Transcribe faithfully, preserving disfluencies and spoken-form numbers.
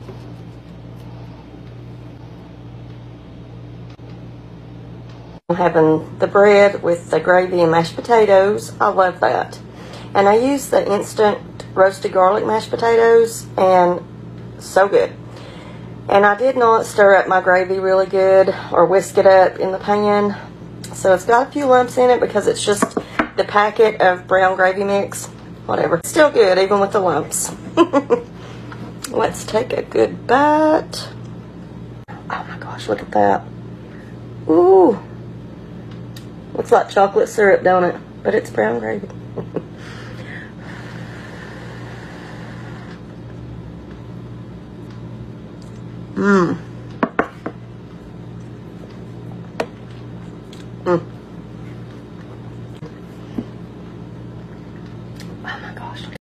I'm having the bread with the gravy and mashed potatoes. I love that. And I use the instant roasted garlic mashed potatoes, and so good. And I did not stir up my gravy really good or whisk it up in the pan. So it's got a few lumps in it because it's just the packet of brown gravy mix. Whatever. Still good even with the lumps. Let's take a good bite. Oh my gosh, look at that. Ooh. Looks like chocolate syrup, don't it? But it's brown gravy. Mmm.